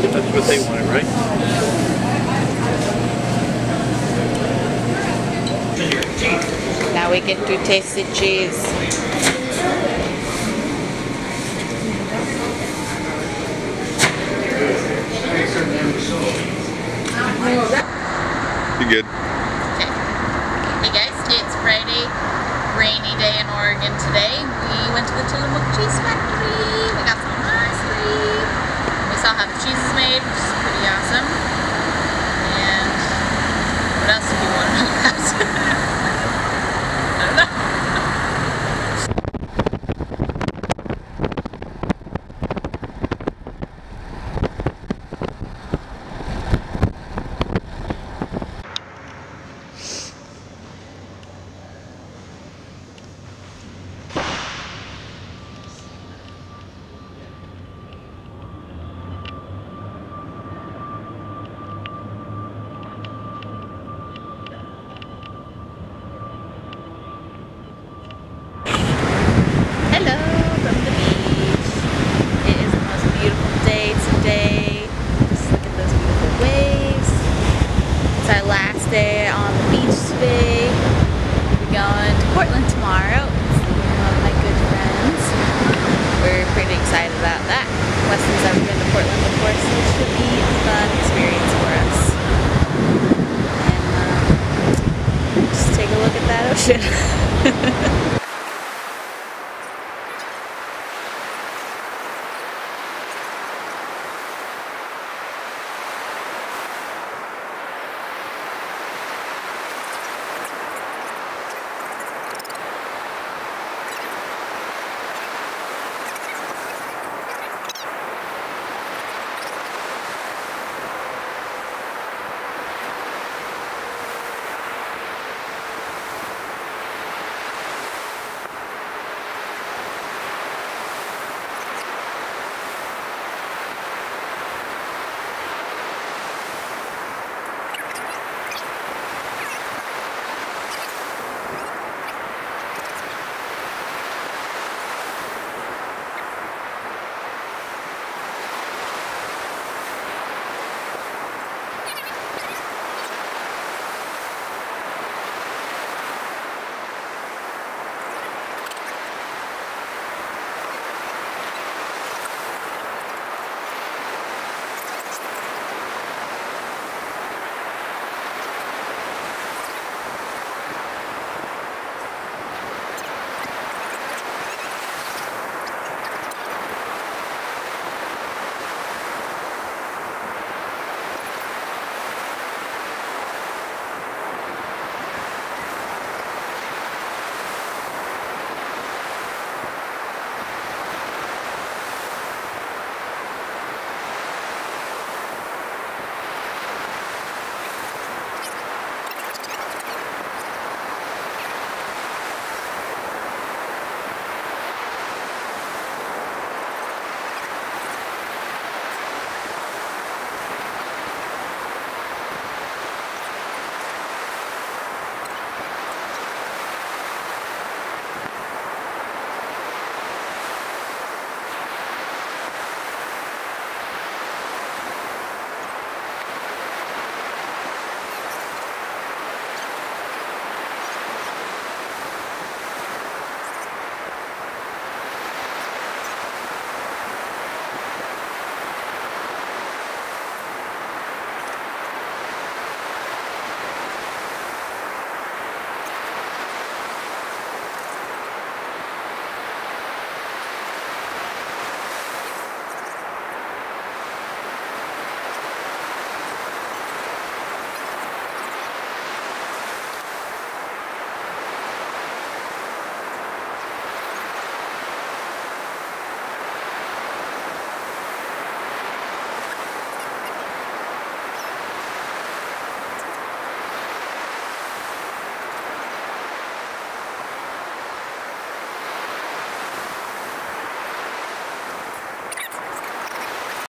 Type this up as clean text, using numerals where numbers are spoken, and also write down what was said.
That's what they wanted, right? Now we get to taste the cheese. You good? Okay. Hey guys, it's Friday, rainy day in Oregon today. We went to the Tillamook Cheese Factory. We got some ice cream. We saw how the cheese is made, which is pretty awesome. And what else do you want to know about? I don't know. Hello from the beach. It is the most beautiful day today. Just look at those beautiful waves. It's our last day on the beach today. We're going to Portland tomorrow. It's one of my good friends. We're pretty excited about that. Weston's never been to Portland before, so it should be a fun experience for us. And just take a look at that ocean.